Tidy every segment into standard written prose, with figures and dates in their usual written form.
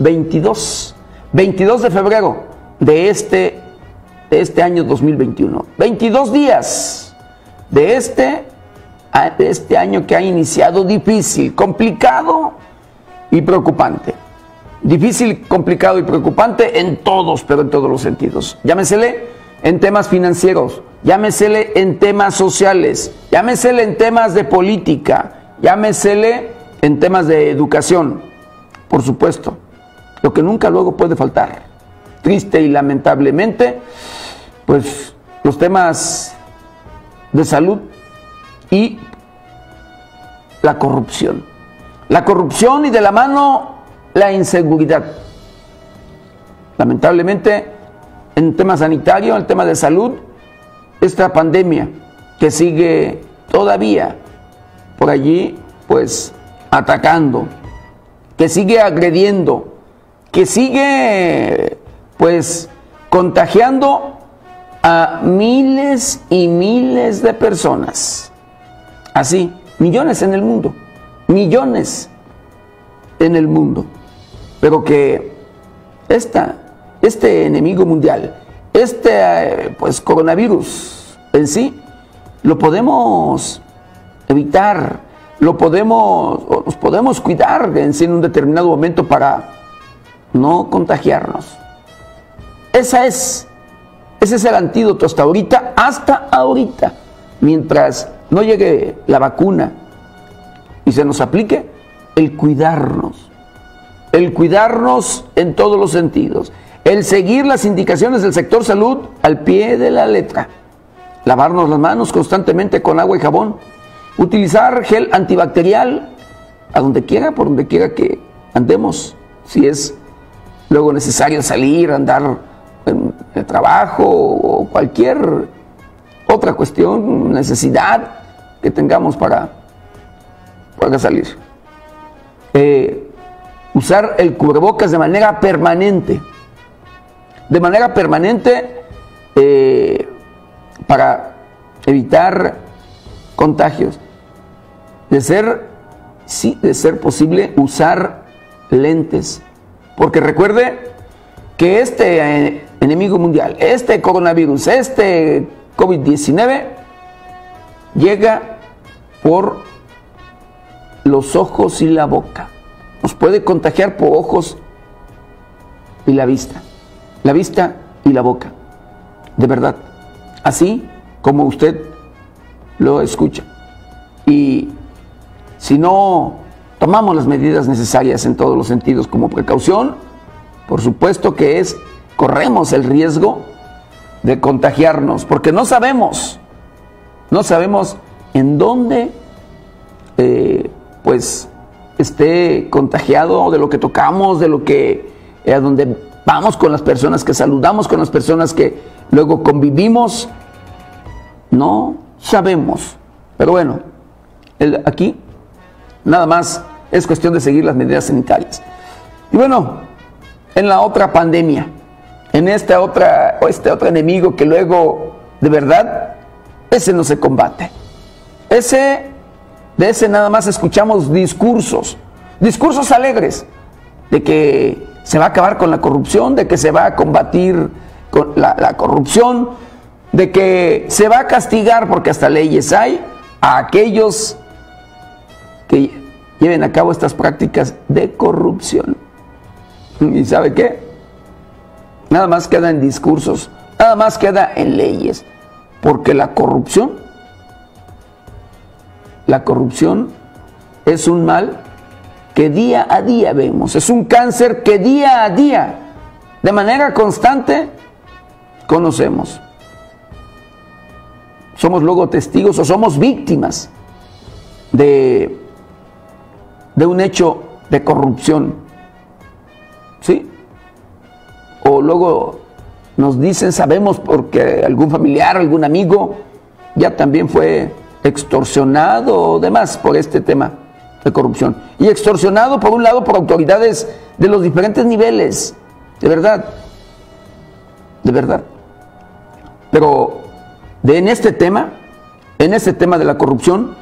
22 de febrero de este año 2021. 22 días de este año que ha iniciado difícil, complicado y preocupante. Difícil, complicado y preocupante en todos, pero en todos los sentidos. Llámesele en temas financieros, llámesele en temas sociales, llámesele en temas de política, llámesele en temas de educación. Por supuesto, lo que nunca luego puede faltar, triste y lamentablemente, pues los temas de salud y la corrupción. La corrupción y de la mano la inseguridad. Lamentablemente, en el tema sanitario, en el tema de salud, esta pandemia que sigue todavía por allí, pues atacando, que sigue agrediendo, que sigue pues contagiando a miles y miles de personas. Así, millones en el mundo, millones en el mundo. Pero que este enemigo mundial, pues coronavirus en sí, lo podemos evitar, nos podemos cuidar en un determinado momento para no contagiarnos. Ese es el antídoto hasta ahorita, mientras no llegue la vacuna y se nos aplique, el cuidarnos en todos los sentidos, el seguir las indicaciones del sector salud al pie de la letra, lavarnos las manos constantemente con agua y jabón, utilizar gel antibacterial a donde quiera, por donde quiera que andemos, si es luego necesario salir, andar en el trabajo o cualquier otra cuestión, necesidad que tengamos para salir. Usar el cubrebocas de manera permanente, para evitar contagios. De ser posible, usar lentes, porque recuerde que este enemigo mundial, este coronavirus, este COVID-19 llega por los ojos y la boca. Nos puede contagiar por ojos y la vista y la boca. De verdad, así como usted lo escucha. Y si no tomamos las medidas necesarias en todos los sentidos como precaución, por supuesto que corremos el riesgo de contagiarnos, porque no sabemos en dónde pues esté contagiado, de lo que tocamos, de lo que a donde vamos, con las personas que saludamos, con las personas que luego convivimos. No sabemos, pero bueno, aquí nada más es cuestión de seguir las medidas sanitarias. Y bueno, en la otra pandemia, en este otro enemigo que luego, de verdad, ese no se combate. De ese nada más escuchamos discursos alegres, de que se va a acabar con la corrupción, de que se va a combatir con la corrupción, de que se va a castigar, porque hasta leyes hay, a aquellos que lleven a cabo estas prácticas de corrupción. ¿Y sabe qué? Nada más queda en discursos, nada más queda en leyes, porque la corrupción es un mal que día a día vemos, es un cáncer que día a día, de manera constante, conocemos. Somos luego testigos o somos víctimas de un hecho de corrupción, ¿sí? O luego nos dicen, sabemos porque algún familiar, algún amigo ya también fue extorsionado o demás por este tema de corrupción. Y extorsionado, por un lado, por autoridades de los diferentes niveles, de verdad. Pero en este tema de la corrupción,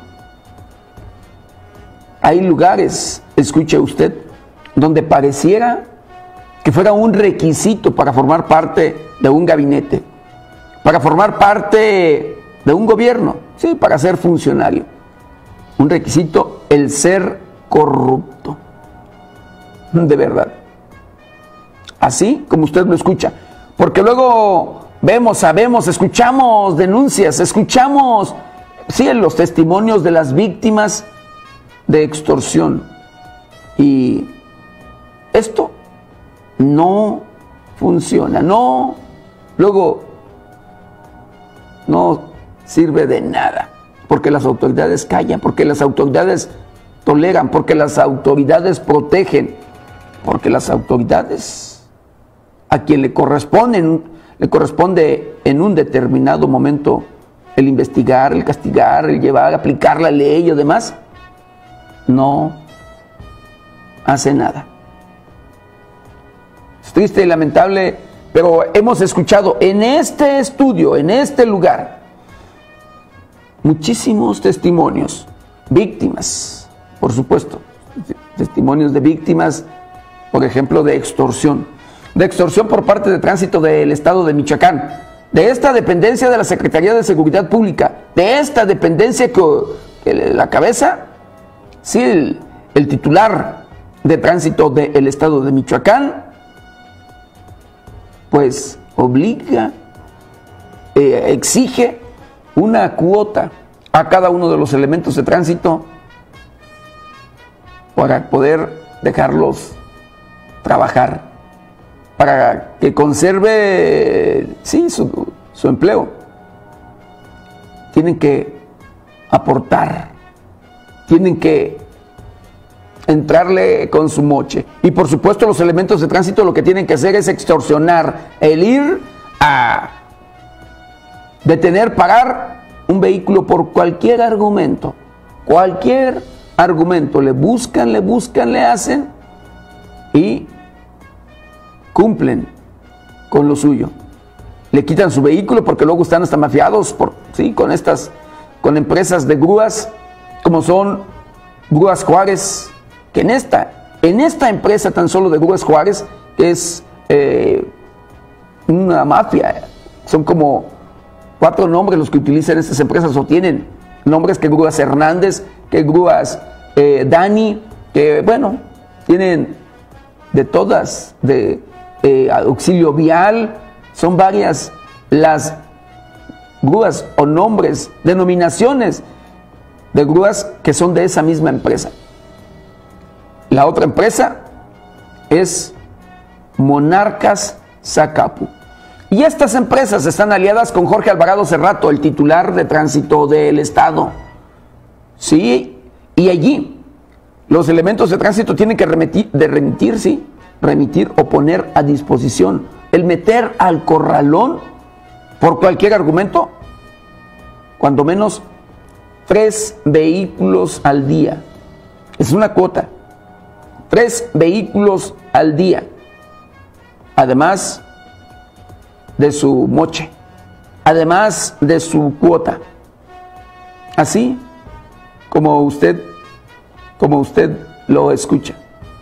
hay lugares, escuche usted, donde pareciera que fuera un requisito para formar parte de un gabinete, para formar parte de un gobierno, sí, para ser funcionario. Un requisito, el ser corrupto. De verdad. Así como usted lo escucha. Porque luego vemos, sabemos, escuchamos denuncias, escuchamos, sí, los testimonios de las víctimas de extorsión. Y esto no funciona, no, luego no sirve de nada, porque las autoridades callan, porque las autoridades toleran, porque las autoridades protegen, porque las autoridades, a quien le corresponde en un determinado momento el investigar, el castigar, el llevar, aplicar la ley y demás, no hace nada. Es triste y lamentable, pero hemos escuchado en este estudio, en este lugar, muchísimos testimonios, víctimas, por supuesto, testimonios de víctimas, por ejemplo, de extorsión por parte de Tránsito del Estado de Michoacán, de esta dependencia de la Secretaría de Seguridad Pública, de esta dependencia que la cabeza, sí, el titular de Tránsito del Estado de Michoacán, pues obliga, exige una cuota a cada uno de los elementos de tránsito para poder dejarlos trabajar, para que conserve, sí, su empleo. Tienen que aportar, tienen que entrarle con su moche. Y por supuesto los elementos de tránsito lo que tienen que hacer es extorsionar, el ir a detener, parar un vehículo por cualquier argumento, le buscan, le hacen y cumplen con lo suyo. Le quitan su vehículo porque luego están hasta mafiados con empresas de grúas como son Grúas Juárez, que en esta empresa tan solo de Grúas Juárez es una mafia. Son como 4 nombres los que utilizan estas empresas, o tienen nombres, que Grúas Hernández, que Grúas Dani, que bueno, tienen de todas, de auxilio vial. Son varias las grúas o nombres, denominaciones de grúas que son de esa misma empresa. La otra empresa es Monarcas Zacapu. Y estas empresas están aliadas con Jorge Alvarado Cerrato, el titular de Tránsito del Estado. Sí, y allí los elementos de tránsito tienen que remitir o poner a disposición, el meter al corralón por cualquier argumento, cuando menos 3 vehículos al día. Es una cuota. 3 vehículos al día. Además de su moche, además de su cuota. Así como usted lo escucha.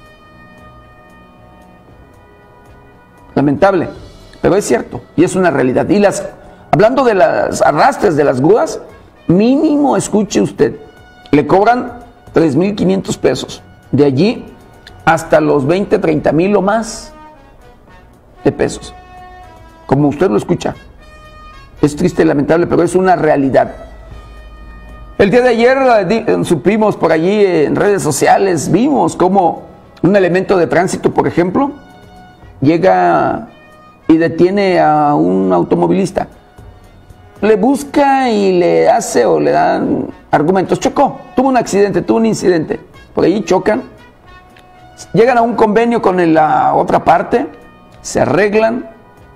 Lamentable, pero es cierto y es una realidad. Y hablando de las arrastres de las grúas, mínimo, escuche usted, le cobran 3,500 pesos. De allí hasta los 20, 30 mil o más de pesos. Como usted lo escucha. Es triste y lamentable, pero es una realidad. El día de ayer supimos por allí en redes sociales, vimos cómo un elemento de tránsito, por ejemplo, llega y detiene a un automovilista. Le busca y le hace o le dan argumentos. Chocó, tuvo un accidente, tuvo un incidente. Por ahí chocan. Llegan a un convenio con la otra parte, se arreglan,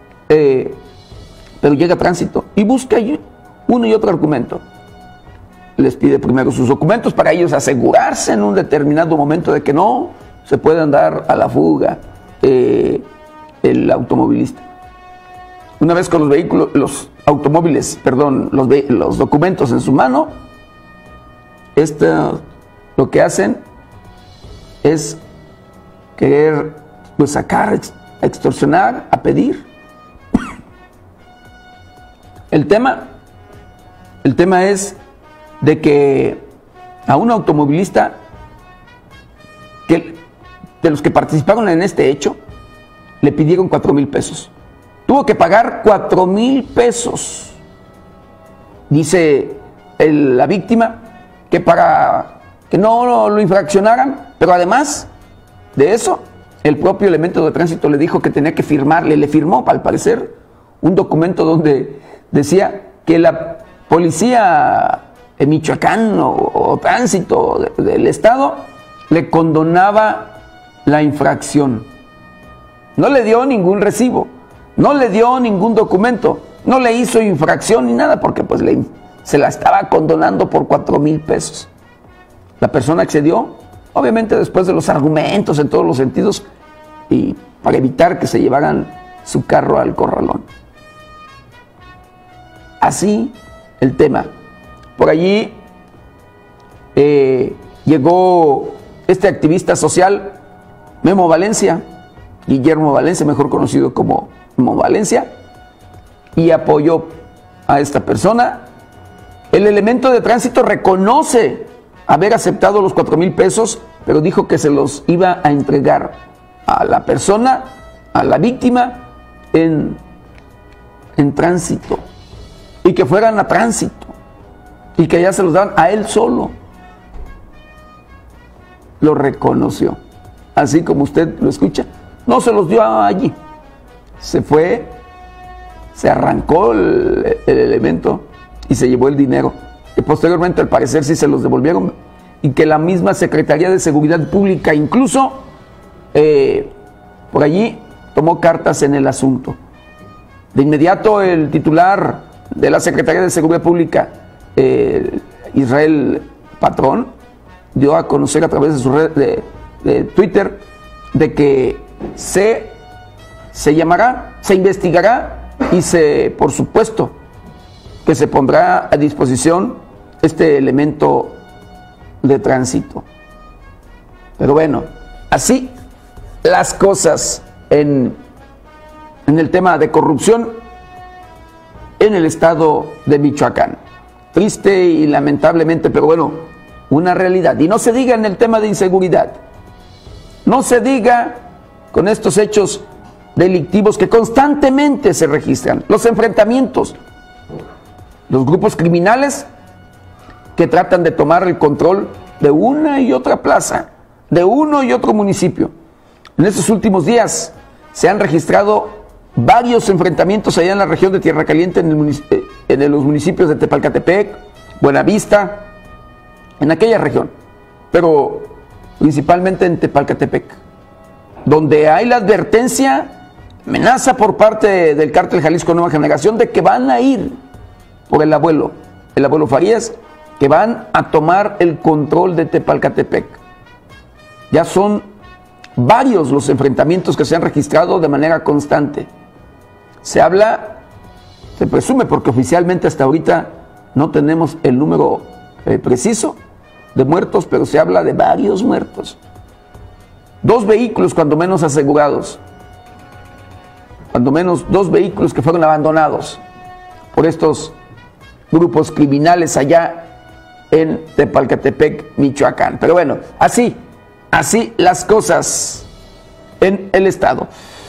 pero llega tránsito y busca uno y otro argumento. Les pide primero sus documentos para ellos asegurarse en un determinado momento de que no se puedan dar a la fuga el automovilista. Una vez con los documentos en su mano, lo que hacen es querer sacar a extorsionar, a pedir. El tema es de que a un automovilista de los que participaron en este hecho le pidieron 4,000 pesos. Tuvo que pagar 4,000 pesos. Dice la víctima que para que no lo infraccionaran, pero además de eso, el propio elemento de tránsito le dijo que tenía que firmarle, le firmó al parecer un documento donde decía que la policía en Michoacán o tránsito del estado le condonaba la infracción. No le dio ningún recibo, no le dio ningún documento, no le hizo infracción ni nada, porque pues se la estaba condonando por 4,000 pesos. La persona accedió, obviamente después de los argumentos en todos los sentidos, y para evitar que se llevaran su carro al corralón. Así el tema. Por allí llegó este activista social, Memo Valencia, Guillermo Valencia, mejor conocido como Memo Valencia, y apoyó a esta persona. El elemento de tránsito reconoce haber aceptado los 4,000 pesos, pero dijo que se los iba a entregar a la persona, a la víctima, en tránsito, y que fueran a tránsito, y que ya se los daban a él solo. Lo reconoció, así como usted lo escucha. No se los dio allí, se fue, se arrancó el elemento y se llevó el dinero, que posteriormente al parecer sí se los devolvieron, y que la misma Secretaría de Seguridad Pública incluso por allí tomó cartas en el asunto. De inmediato el titular de la Secretaría de Seguridad Pública, Israel Patrón, dio a conocer a través de su red de Twitter de que se llamará, se investigará y por supuesto que se pondrá a disposición este elemento de tránsito. Pero bueno, así las cosas en el tema de corrupción en el estado de Michoacán. Triste y lamentablemente, pero bueno, una realidad. Y no se diga en el tema de inseguridad, no se diga con estos hechos delictivos que constantemente se registran, los enfrentamientos, los grupos criminales que tratan de tomar el control de una y otra plaza, de uno y otro municipio. En estos últimos días se han registrado varios enfrentamientos allá en la región de Tierra Caliente, en los municipios de Tepalcatepec, Buenavista, en aquella región, pero principalmente en Tepalcatepec, donde hay la advertencia, amenaza por parte del Cártel Jalisco Nueva Generación de que van a ir por el abuelo Farías, que van a tomar el control de Tepalcatepec. Ya son varios los enfrentamientos que se han registrado de manera constante. Se presume, porque oficialmente hasta ahorita no tenemos el número preciso de muertos, pero se habla de varios muertos. 2 vehículos cuando menos asegurados, cuando menos 2 vehículos que fueron abandonados por estos grupos criminales allá en Tepalcatepec, Michoacán. Pero bueno, así las cosas en el estado.